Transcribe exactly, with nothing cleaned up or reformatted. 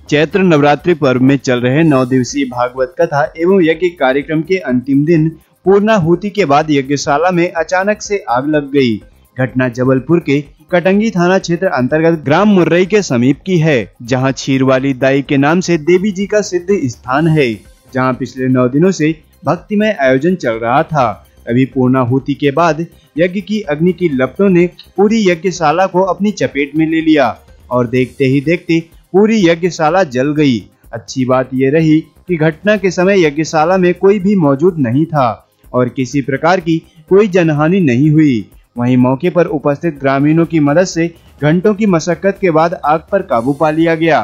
चैत्र नवरात्रि पर्व में चल रहे नौ दिवसीय भागवत कथा एवं यज्ञ कार्यक्रम के अंतिम दिन पूर्णाहुति के बाद यज्ञशाला में अचानक से आग लग गई। घटना जबलपुर के कटंगी थाना क्षेत्र अंतर्गत ग्राम मुर्रई के समीप की है, जहां छीरवाली दाई के नाम से देवी जी का सिद्ध स्थान है, जहां पिछले नौ दिनों से भक्तिमय आयोजन चल रहा था। अभी पूर्णाहुति के बाद यज्ञ की अग्नि की लपटों ने पूरी यज्ञशाला को अपनी चपेट में ले लिया और देखते ही देखते पूरी यज्ञशाला जल गई। अच्छी बात यह रही कि घटना के समय यज्ञशाला में कोई भी मौजूद नहीं था और किसी प्रकार की कोई जनहानि नहीं हुई। वहीं मौके पर उपस्थित ग्रामीणों की मदद से घंटों की मशक्कत के बाद आग पर काबू पा लिया गया।